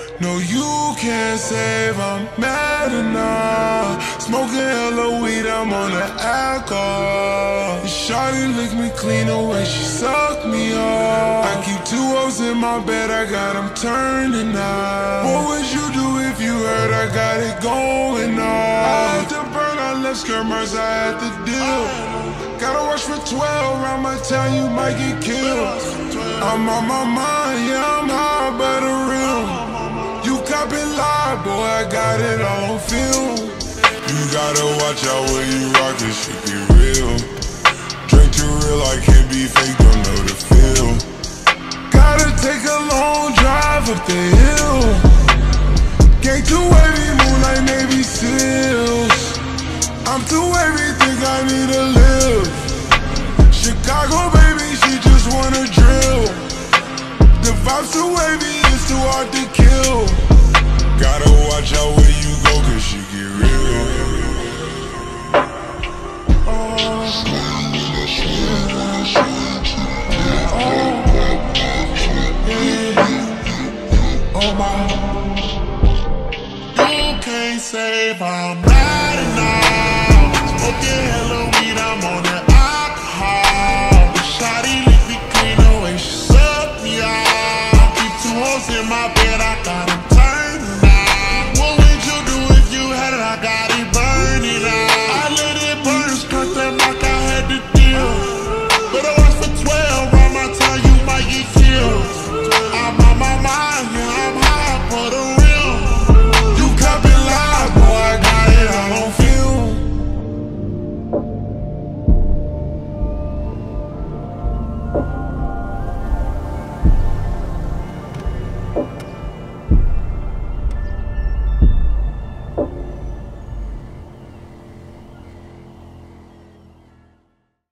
No, you can't save, I'm mad enough. Smoking hella weed, I'm on the alcohol. Shawty lick me clean the way she sucked me off. I keep 2 O's in my bed, I got them turning out. What would you do if you heard I got it going on? I had to burn, I left skirmers, I had to deal. Gotta watch for 12, around my town you might get killed. I'm on my mind, yeah, I'm high by the rim. You cop it live, boy, I got it all on film. You gotta watch out when you rock, this shit get real. Drink too real, I can't be fake, don't know the feel. Gotta take a long drive up the hill. Gang too wavy, moonlight Navy SEALs. I'm too wavy, think I need to live. Chicago, baby, she just wanna drill. The vibes too wavy, it's too hard to kill. Gotta watch out where you go, cause she get real. Oh my. You can't save, I'm mad enough. Smoking hella weed, I'm on that alcohol. Shawty lick me clean the way she sucked me out. I keep 2 hoes in my bed, I got